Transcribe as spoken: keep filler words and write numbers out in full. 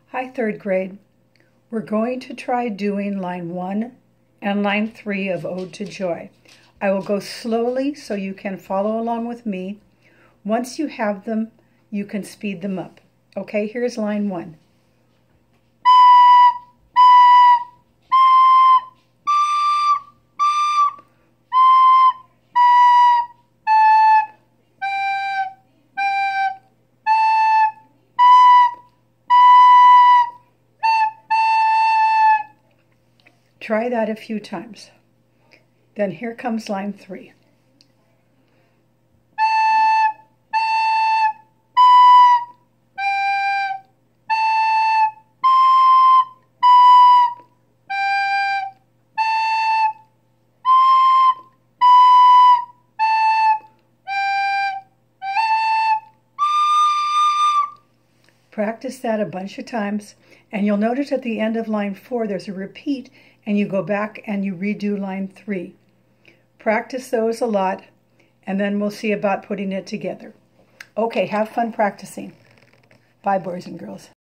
Hi, third grade. We're going to try doing line one and line three of Ode to Joy. I will go slowly so you can follow along with me. Once you have them, you can speed them up. Okay, here's line one. Try that a few times. Then here comes line three. Practice that a bunch of times, and you'll notice at the end of line four there's a repeat, and you go back and you redo line three. Practice those a lot, and then we'll see about putting it together. Okay, have fun practicing. Bye, boys and girls.